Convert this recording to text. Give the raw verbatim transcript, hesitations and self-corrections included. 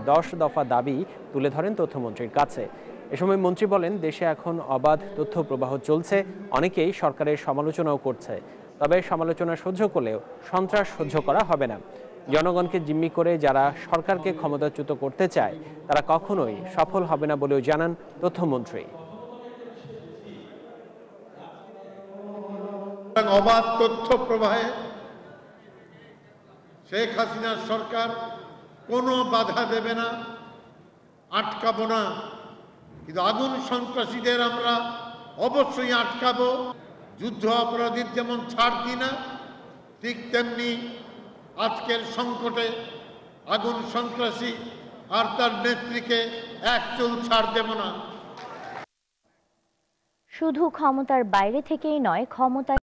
দশ দফা দাবি তুলে ধরেন তথ্যমন্ত্রীর কাছে। এ সময় মন্ত্রী বলেন, দেশে এখন অবাধ তথ্য প্রবাহ চলছে, অনেকেই সরকারের সমালোচনাও করছে। তবে সমালোচনা সহ্য করলেও সন্ত্রাস সহ্য করা হবে না। জনগণকে জিম্মি করে যারা সরকারকে ক্ষমতাচ্যুত করতে চায় তারা কখনোই সফল হবে না বলেও জানান তথ্যমন্ত্রী। অবাধ তথ্য প্রবাহে শেখ হাসিনার সরকার কোনো বাধা দেবে না, আটকাবো না। কিন্তু আগুন সন্ত্রাসীদের আমরা অবশ্যই আটকাবো। যুদ্ধ অপরাধীর যেমন ছাড় দিই না, ঠিক তেমনি আজকের সংকটে আগুন সন্ত্রাসী আর তার নেত্রীকে এক চুল ছাড় দেব না। শুধু ক্ষমতার বাইরে থেকেই নয়, ক্ষমতা